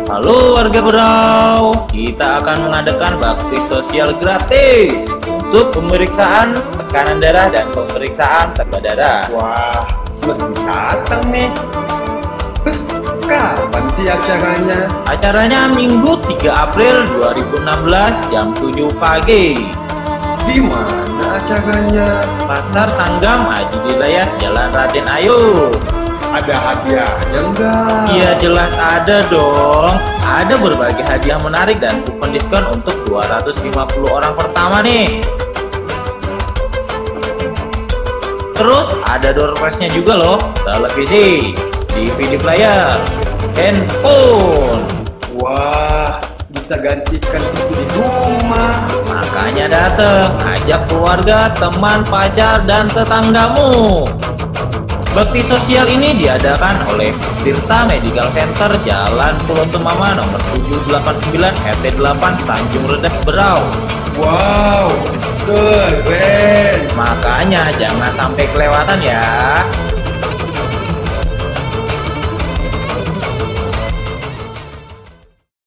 Halo warga Berau, kita akan mengadakan bakti sosial gratis untuk pemeriksaan tekanan darah dan pemeriksaan tekanan darah. Wah, mesti datang nih. Terus kapan sih acaranya? Acaranya Minggu 3 April 2016 jam 7 pagi. Di mana acaranya? Pasar Sanggam Haji Dilayas, Jalan Raden Ayu. Ada hadiahnya enggak? Iya jelas ada dong. Ada berbagai hadiah menarik dan kupon diskon untuk 250 orang pertama nih. Terus ada door prize-nya juga loh. Televisi, DVD player, handphone. Wah, bisa gantikan itu di rumah. Makanya dateng, ajak keluarga, teman, pacar, dan tetanggamu. Bakti sosial ini diadakan oleh Tirta Medical Center Jalan Pulau Semama nomor 789 RT 8 Tanjung Redep Berau. Wow, keren. Makanya jangan sampai kelewatan ya.